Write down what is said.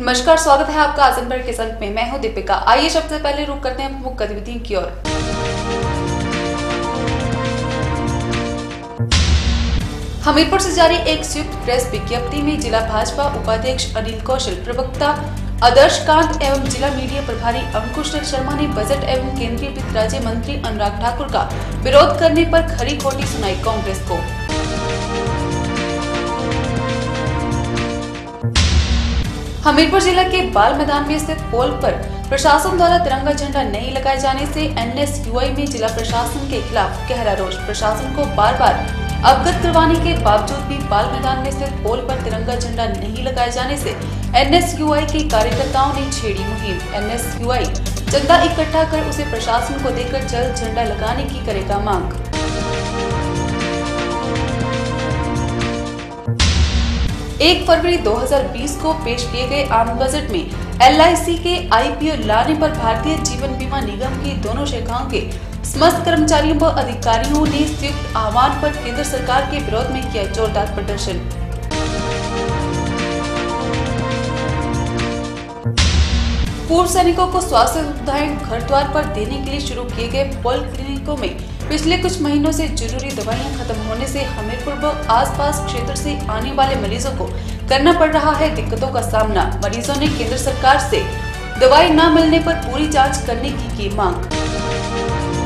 नमस्कार, स्वागत है आपका आजमगढ़ के संग में। मैं हूं दीपिका। आइए सबसे पहले रुक करते हैं प्रमुख गतिविधियों की ओर। हमीरपुर से जारी एक संयुक्त प्रेस विज्ञप्ति में जिला भाजपा उपाध्यक्ष अनिल कौशल, प्रवक्ता आदर्श कांत एवं जिला मीडिया प्रभारी अंकुश शर्मा ने बजट एवं केंद्रीय वित्त राज्य मंत्री अनुराग ठाकुर का विरोध करने पर खरी खोटी सुनाई कांग्रेस को। हमीरपुर जिला के बाल मैदान में स्थित पोल पर प्रशासन द्वारा तिरंगा झंडा नहीं लगाए जाने से एनएसयूआई में जिला प्रशासन के खिलाफ गहरा रोष। प्रशासन को बार बार अवगत करवाने के बावजूद भी बाल मैदान में स्थित पोल पर तिरंगा झंडा नहीं लगाए जाने से एनएसयूआई के कार्यकर्ताओं ने छेड़ी मुहिम। एनएसयूआई चंदा इकट्ठा कर उसे प्रशासन को देकर जल्द झंडा लगाने की करेगा मांग। 1 फरवरी 2020 को पेश किए गए आम बजट में एलआईसी के आईपीओ लाने पर भारतीय जीवन बीमा निगम की दोनों शाखाओं के समस्त कर्मचारियों व अधिकारियों ने संयुक्त आह्वान पर केंद्र सरकार के विरोध में किया जोरदार प्रदर्शन। पूर्व सैनिकों को स्वास्थ्य सुविधाएं घर द्वार पर देने के लिए शुरू किए गए पॉल क्लिनिकों में पिछले कुछ महीनों से जरूरी दवाइयां खत्म होने से हमीरपुर व आसपास क्षेत्र से आने वाले मरीजों को करना पड़ रहा है दिक्कतों का सामना। मरीजों ने केंद्र सरकार से दवाई न मिलने पर पूरी जांच करने की मांग।